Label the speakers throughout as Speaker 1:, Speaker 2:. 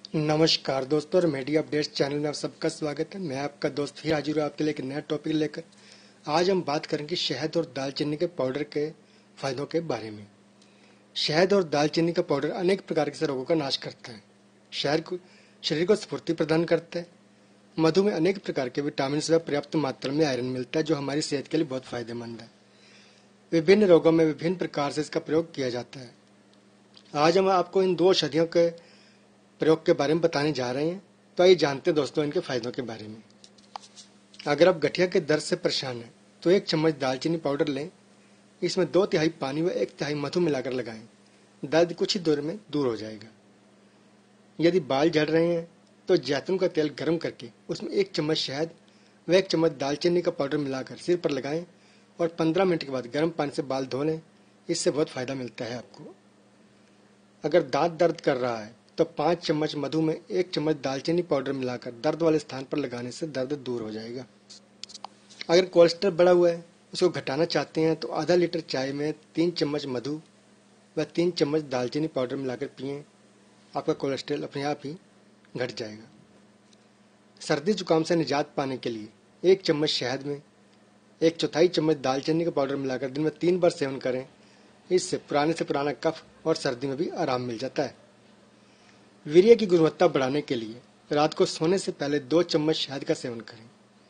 Speaker 1: नमस्कार दोस्तों, media updates channel में आप सबका स्वागत है। मैं आपका दोस्त फिर हाजिर हूँ आपके लिए एक नया टॉपिक लेकर। आज हम बात करेंगे शहद और दालचीनी के पाउडर के फायदों के बारे में। शहद और दालचीनी का पाउडर अनेक प्रकार के रोगों का नाश करता है। शरीर को स्फूर्ति प्रदान करता है। मधु में अनेक प्रकार के विटामिन व पर्याप्त मात्रा में आयरन मिलता है, जो हमारी सेहत के लिए बहुत फायदेमंद है। विभिन्न रोगों में विभिन्न प्रकार से इसका प्रयोग किया जाता है। आज हम आपको इन दो औषधियों के प्रयोग के बारे में बताने जा रहे हैं। तो आइए जानते हैं दोस्तों इनके फायदों के बारे में। अगर आप गठिया के दर्द से परेशान हैं तो 1 चम्मच दालचीनी पाउडर लें। इसमें 2/3 पानी व 1/3 मधु मिलाकर लगाएं। दर्द कुछ ही देर में दूर हो जाएगा। यदि बाल झड़ रहे हैं तो जैतून का तेल गर्म करके उसमें 1 चम्मच शहद व 1 चम्मच दालचीनी का पाउडर मिलाकर सिर पर लगाएं और 15 मिनट के बाद गर्म पानी से बाल धो लें। इससे बहुत फायदा मिलता है आपको। अगर दांत दर्द कर रहा है तो 5 चम्मच मधु में 1 चम्मच दालचीनी पाउडर मिलाकर दर्द वाले स्थान पर लगाने से दर्द दूर हो जाएगा। अगर कोलेस्ट्रॉल बढ़ा हुआ है, उसको घटाना चाहते हैं तो आधा लीटर चाय में 3 चम्मच मधु व 3 चम्मच दालचीनी पाउडर मिलाकर पिएं। आपका कोलेस्ट्रॉल अपने आप ही घट जाएगा। सर्दी जुकाम से निजात पाने के लिए 1 चम्मच शहद में 1/4 चम्मच दालचीनी का पाउडर मिलाकर दिन में 3 बार सेवन करें। इससे पुराने से पुराना कफ और सर्दी में भी आराम मिल जाता है। वीर्य की गुणवत्ता बढ़ाने के लिए रात को सोने से पहले 2 चम्मच शहद का सेवन करें।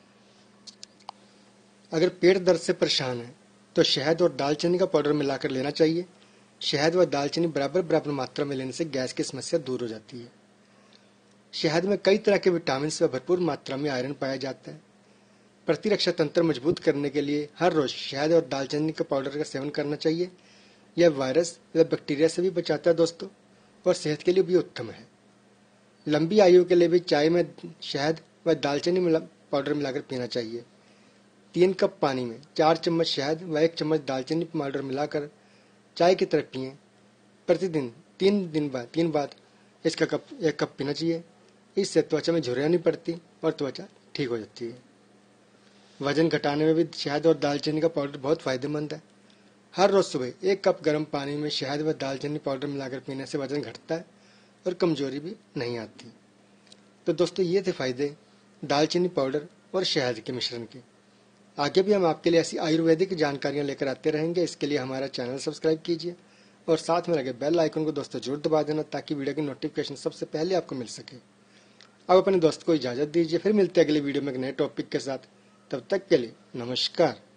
Speaker 1: अगर पेट दर्द से परेशान है तो शहद और दालचीनी का पाउडर मिलाकर लेना चाहिए। शहद व दालचीनी बराबर बराबर मात्रा में लेने से गैस की समस्या दूर हो जाती है। शहद में कई तरह के विटामिन व भरपूर मात्रा में आयरन पाया जाता है। प्रतिरक्षा तंत्र मजबूत करने के लिए हर रोज शहद और दालचीनी के पाउडर का सेवन करना चाहिए। यह वायरस व बैक्टीरिया से भी बचाता है दोस्तों, और सेहत के लिए भी उत्तम है। लंबी आयु के लिए भी चाय में शहद व दालचीनी पाउडर मिलाकर पीना चाहिए। 3 कप पानी में 4 चम्मच शहद व 1 चम्मच दालचीनी पाउडर मिलाकर चाय की तरह पिएं। प्रतिदिन 3 बार इसका कप 1 कप पीना चाहिए। इससे त्वचा में झुर्रियाँ नहीं पड़ती और त्वचा ठीक हो जाती है। वजन घटाने में भी शहद और दालचीनी का पाउडर बहुत फायदेमंद है। हर रोज सुबह 1 कप गर्म पानी में शहद व दालचीनी पाउडर मिलाकर पीने से वजन घटता है और कमजोरी भी नहीं आती। तो दोस्तों ये थे फायदे दालचीनी पाउडर और शहद के मिश्रण के। आगे भी हम आपके लिए ऐसी आयुर्वेदिक जानकारियां लेकर आते रहेंगे। इसके लिए हमारा चैनल सब्सक्राइब कीजिए और साथ में लगे बेल आइकन को दोस्तों जरूर दबा देना, ताकि वीडियो की नोटिफिकेशन सबसे पहले आपको मिल सके। अब अपने दोस्त को इजाजत दीजिए, फिर मिलते हैं अगले वीडियो में एक नए टॉपिक के साथ। तब तक के लिए नमस्कार।